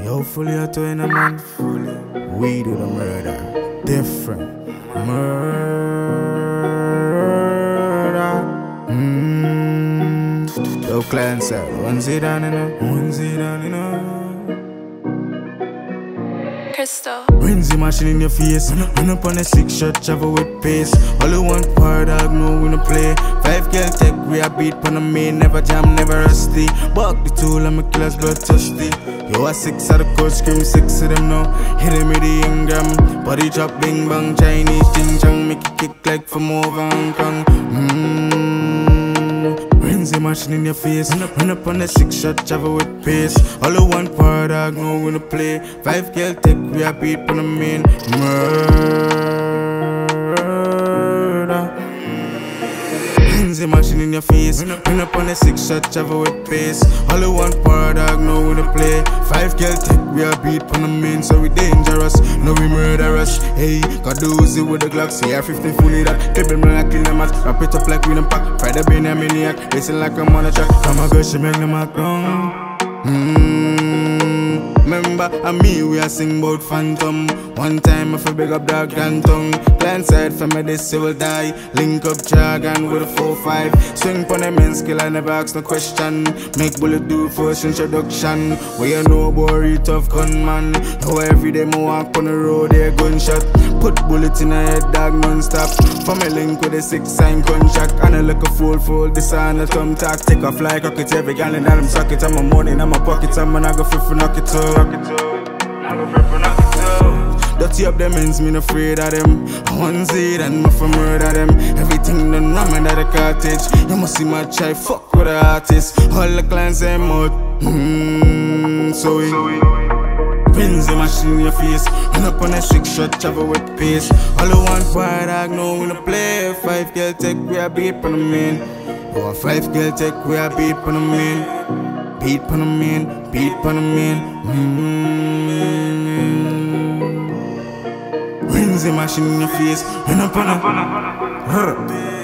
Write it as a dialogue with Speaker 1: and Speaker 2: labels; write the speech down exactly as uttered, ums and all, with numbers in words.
Speaker 1: Yo, fully out in a man. We do the murder. Different murder. Mmm. Yo, client side. One Zee Dan, you know. One Zee Dan, you know.
Speaker 2: Christo.
Speaker 1: Rinse machine in your face. Run up on a six shot, travel with pace. All you want power dog, no we no play. Five girl tech, we a beat pon the main. Never jam, never rusty. Buck the tool, I'm a killer's blood thirsty. Yo, a six of the coach, scream six of them now. Hit him with the Ingram. Body drop, bing bang, Chinese ding chang. Make it kick like from over Hong Kong. Mmm. Rinse machine in your face. Run up on a six shot, travel with pace. All you want power dog, no we no play. Five girl tech, we a beat pon the main. Murder. Rinse machine in your face. Run up on a six shot, travel with pace. All you want power dog, no we no play. Five girl tech, we a beat pon the main. So we dangerous, no we murderous. Hey, got the Uzi with the Glock. See R fifteen fully that. Clip them like kill them ass. Wrap it up like we them pack. Fry the brain a maniac. Listen like I'm on a track. Come on girl, she make them act wrong. Mmm. Remember, and me, we a sing about phantom. One time, if I big up dog and tongue. Client side for me, this will die. Link up jargon with a four five. Swing pon the men's skill, I never ask no question. Make bullet do first introduction. Where you know about it tough gunman. How every day, I walk on the road, they a gunshot. Put bullets in a head, dog non-stop. For me link with a six sign contract. And I look a full fold, this on a thumb tack. Take off like rocket, every gal in them socket. I'm a money in my pocket, I'm gonna go fit for knock it up. Dirty up them ends, me no afraid of them. One Zee Dan, me for murder them. Everything done wrong under the cottage. You must see my try fuck with the artist. All the clients say mud. Mmm, so we pins the machine in your face. Run up on a six shot, travel with pace. All you want fire dog, no we no play. Five girl tech, we a beat pon the main. Oh, five girl tech, we a beat pon the main. Beat pon the main, beat pon the main. Mmm. Rinse the machine in your face. Run up on a